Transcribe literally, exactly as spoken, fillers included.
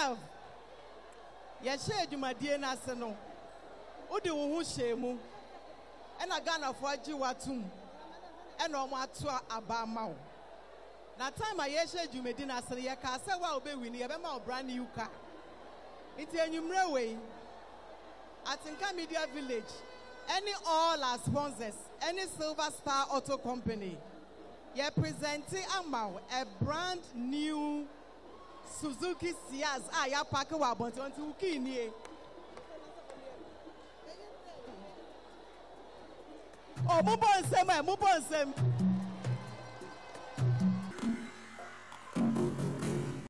twelve. Yɛhyɛ adwumadie no ase no. Wode wo ho hyɛ mu. Ɛna Ghanafoɔ agye watum. Ɛna ɔmo ato aba ama wo. Na time a yɛhyɛ adwumadie no ase no yɛka sɛ wa obɛwini yɛbɛma wo brand new car. Nti enyumre wei. Atinka Media Village. Any all our sponsors, any Silver Star Auto Company, you're presenting a brand new Suzuki Ciaz. Ah, ya paka wa bonti onti ukini. Oh, mubonsem, mubonsem.